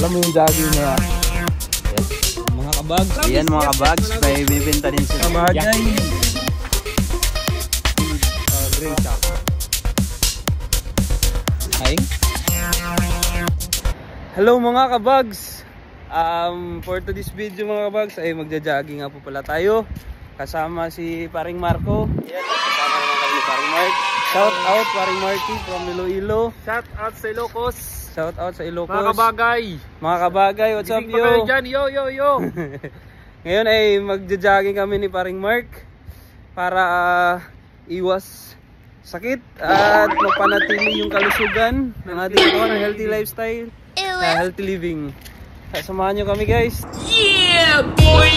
Alam mo yung jogging na mga kabags. Ayan mga kabags, may bibenta din sila. Kabagay. Hi. Hello mga kabags. For today's video mga kabags ay magja-jogging nga po pala tayo. Kasama si Paring Marco. Ayan, kasama naman kami Paring Mark. Shout out Paring Marky from Iloilo. Shout out sa Ilocos. Shout out sa Ilocos. Mga kabagay. Mga kabagay, what's up yo? Dyan, yo. Ngayon ay magja-jogging kami ni Paring Mark para iwas sakit at mapanatili yung kalusugan ng ating ng healthy lifestyle, healthy living. Samahan nyo kami guys. Yeah, boy!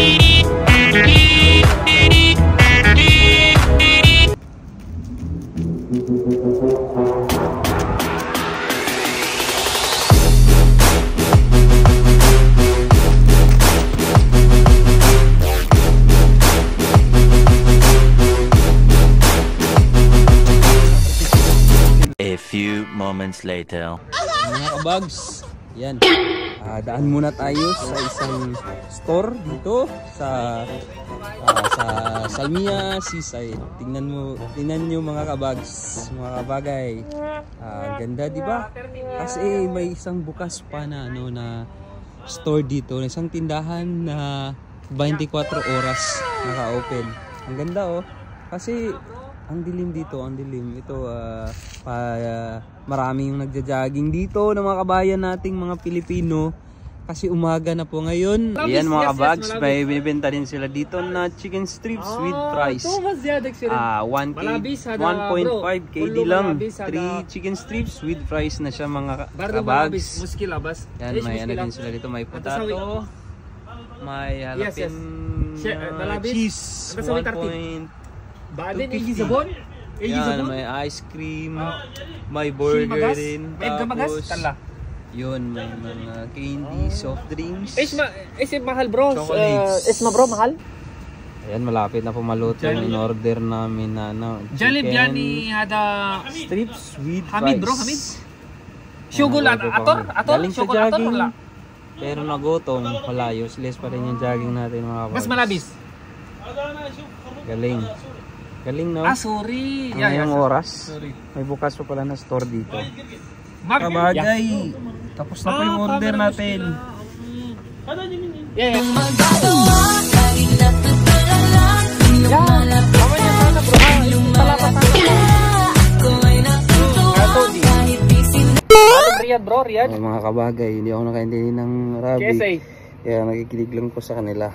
A few moments later. Mga kabags, yan. Daan muna tayo sa isang store dito sa Salmia Seaside. Tingnan niyo mga kabags, mga kabagay. Ganda, di ba? Kasi may isang bukas pa na na store dito, isang tindahan na 24 oras naka-open. Ang ganda oh. Kasi ang dilim dito, ang dilim. Ito marami yung nagja-jogging dito ng mga kabayan nating mga Pilipino. Kasi umaga na po ngayon. Ayan mga kabags, may binibenta din sila dito na chicken strips with fries. 1.5 KD lang. 3 chicken strips with fries na siya mga kabags. Yan, may ano din sila dito. May potato, may halapin cheese, 1.2 yan, may ice cream, may burger din. Tapos yun, may mga candy, soft drinks. Mahal bro. Esma bro, mahal. Ayan, malapit na po maluto yung in-order namin na chicken strips with Hamid fries. bro, Hamid. Shugul ator? Galing sa Shugul ator jogging, wala. pero nagutom, wala, useless pa rin yung jogging natin mga kabags. Mas malabis. Galing no? Sorry. Ngayong oras, Sorry. may bukas pa pala na store dito. Mark. Kabagay, tapos na po yung order natin. Yeah. Riyad bro, Riyad. Mga kabagay, hindi ako nakaintindi ng Arabic. KSA. Kaya nakikinig lang po sa kanila.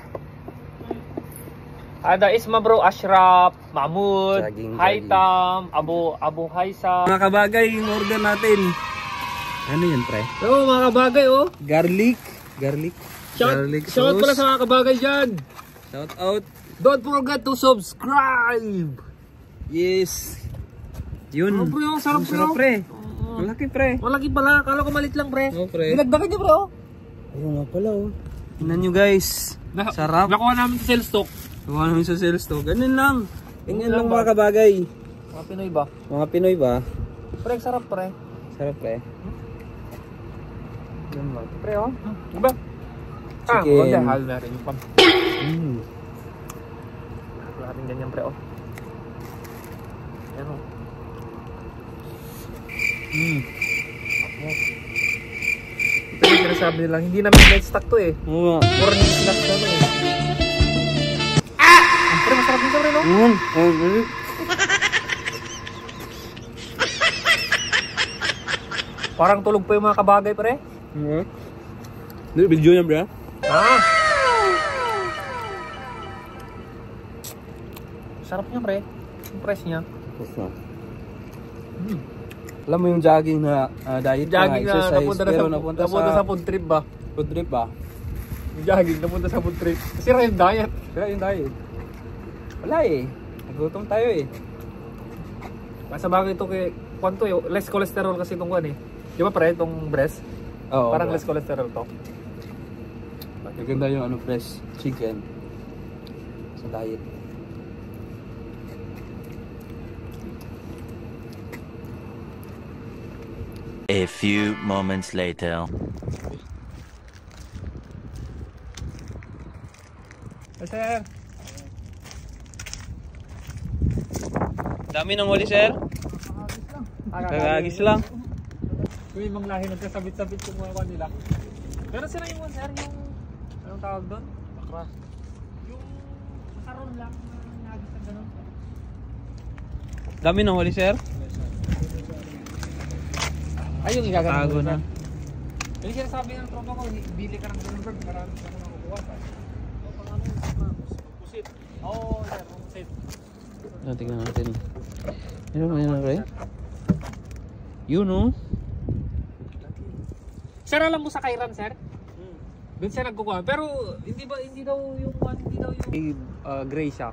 Ada Isma bro, Ashraf, Mahmud, Jogging. Haitam, Abu Haisa. Mga kabagay, yung order natin. Ano yun pre? Oo, mga kabagay oh. Garlic Shout pala sa mga kabagay dyan. Shout out. Don't forget to subscribe. Yes. Yun. Oh, bro, sarap pre. Malaki pre. Malaki pala, kala ko malit lang pre. Oo pre. Dinagdagan niyo bro. Ayun nga pala oh. Tingnan nyo guys. Sarap. Nakuha namin sa sales stock. Nakuha namin sa sales to. Ganun lang. Ganyan lang mga kabagay. Mga Pinoy ba? Mga Pinoy ba? Pre, sarap pre. Sarap pre. Yan ba? Pre oh. Diba? Chicken. Mahal na rin yung pam. Wala rin ganyan pre oh. Yan oh. Ito yung sinasabi nilang, hindi namin night stock to eh. Oo. Morning snack na to eh. Pre, masarap dito pre no? Parang tulog pa yung mga kabagay pre. Video niya bro. Sarap niya pre. Yung price niya. Alam mo yung jogging na diet Jogging na exercise, napunta sa food trip ba? Food trip ba? Yung jogging napunta sa food trip. Sira yung diet. Kaya yung diet. Wala eh. Nagutom tayo eh. Sa bagay ito kay kwanto eh, less cholesterol kasi itong kwan eh. Di ba pre, itong breast? Oo. Parang less cholesterol to. Maganda yung ano, fresh chicken sa diet. A few moments later. Sir. Dami ng huli, sir. Kagagis lang. May mga lahi nagkasabit-sabit yung mga nila. Pero sila yung sir, yung anong tawag doon? Bakra. Yung nakaroon lang na nagis na ganun. Dami ng huli, sir. Ay, yung igagano Tago na. Yung sinasabi ng tropa ko, bili ka ng Bloomberg, marami ka na nakukuha. Pusit. Oo, sir, pusit. Tingnan natin. Ano pre? Yun, oh. Sir, alam mo sa Kairan, sir? Doon siya nagkukuha. Pero hindi daw yung gray siya.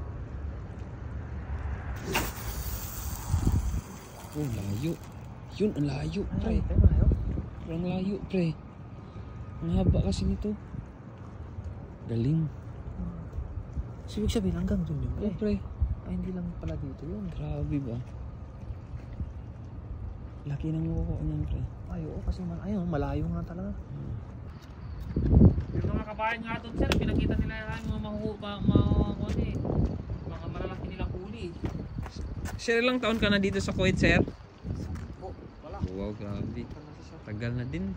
Oh, layo. Yun, ang layo, pre. Ang layo, pre. Ang haba kasi nito. Galing. So, ibig sabihin hanggang doon yun, Oh, pre. Ay, hindi lang pala dito yun. Grabe ba? Laki ng makukuha niyan, pre. Ay, oo, kasi ayun, malayo nga talaga. Yung mga kabayan nga doon, sir, pinakita nila yung mga malalaki nilang huli. Sir, ilang taon ka na dito sa Kuwait, sir? Oh, wala. Wow, grabe. Tagal na din.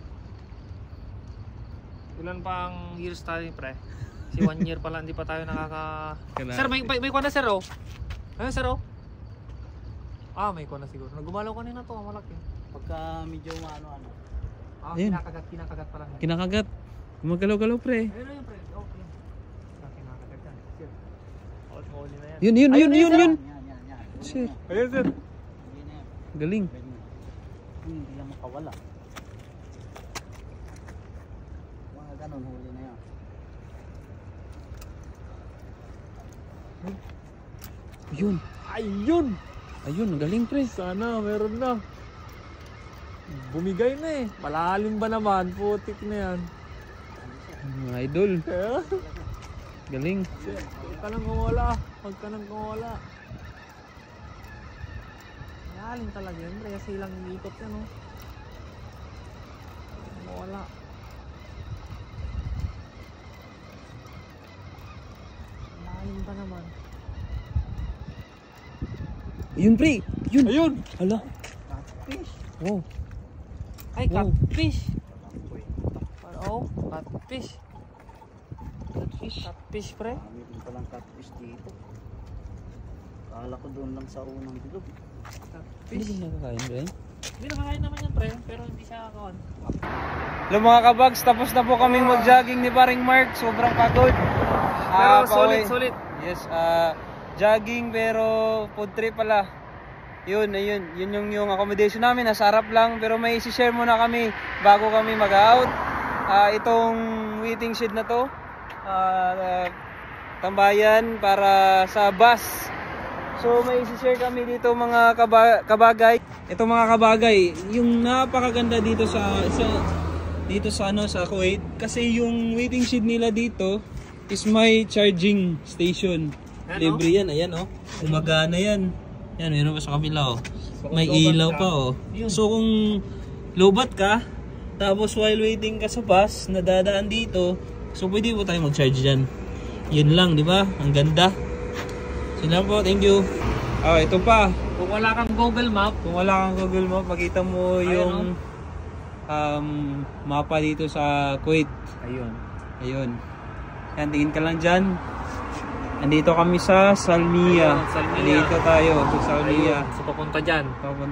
Ilan pang years tayo, pre? Si 1 year pala, hindi pa tayo nakaka... Kailangan. Sir, may kuha na, sir, oh. Ayun, sir, oh. Ah, may kuha na siguro. Nagumalaw kanina to, malaki. Pagka medyo ano. Ah, Ayun. kinakagat pala. Kinakagat. Gumagalaw-galaw, pre. Ayun na yun, pre. Okay. Kinakagat yan. Sir. Huli na yan. Yun. Yan. Shit. Ayun, sir. Hindi na yan. Galing. Hindi lang makawala. Mga ganun, huli na yan. Yun. Ayun! Ayun, galing, pre. Sana, meron na. Bumigay na eh. Malalim ba naman? Putik na yan. Mga idol. Kaya? Galing. Huwag ka nang kumawala. Huwag ka nang kumawala. Malalim talaga yun, pre. Kasi ilang ikot yan, oh. Kumawala. Malalim pa naman. Ayun, pre. Yun. Ayun! Hala. Catfish. Wow. Ay, Wow. catfish! Oh, catfish. Catfish, pre. Marami din palang catfish dito. Kala ko doon lang sa unang bilog. Hindi Catfish. ba nakakain, pre? Hindi nakakain naman yan, pre. Pero hindi siya kawan. Hello mga kabags, tapos na po kaming mag-jogging ni Paring Mark. Sobrang pagod. Pero pauwi. sulit. Yes, jogging pero food trip pala. Yun yung accommodation namin. Nasa harap lang pero may isi-share muna kami bago kami mag-out. Itong waiting shed na to. Tambayan para sa bus. So may isi-share kami dito mga kabagay. Ito mga kabagay, yung napakaganda dito sa Kuwait kasi yung waiting shed nila dito is may charging station. Ano? Libre yan, ayan oh. Umagana yan. Yan, meron pa sa kabila oh. May ilaw pa oh. So kung lobat ka, tapos while waiting ka sa bus, nadadaan dito, so pwede po tayo mag-charge dyan. Yun lang, di ba? Ang ganda. So lang po, thank you. Ito pa. Kung wala kang Google Map, Pakita mo yung mapa dito sa Kuwait. Ayun. Yan, tingin ka lang dyan. Andito kami sa Salmiya. Dito tayo sa Salmiya. So papunta dyan.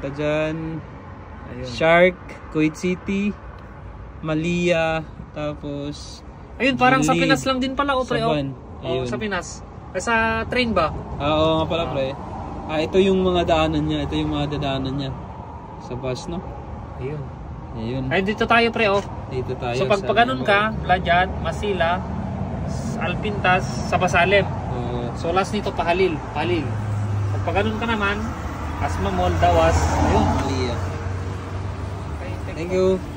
Ayun. Shark, Kuwait City, Malia, tapos Ayun, parang sa Dili, Pinas lang din pala, pre. Saban. Oh, sa Pinas. Sa train ba? Oo nga pala, pre. Ito yung mga daanan niya. Ito yung mga dadaanan niya. Sa bus, no? Ayun. Ay, dito tayo, pre, oh. Dito tayo. So pag ganun ka, Bladyan, Masila, Alpintas, Sabasalem. So last nito Pahalil. Pag ganun ka naman, Asma Mall, Dawas. Ayun. Malia. Okay, Thank you.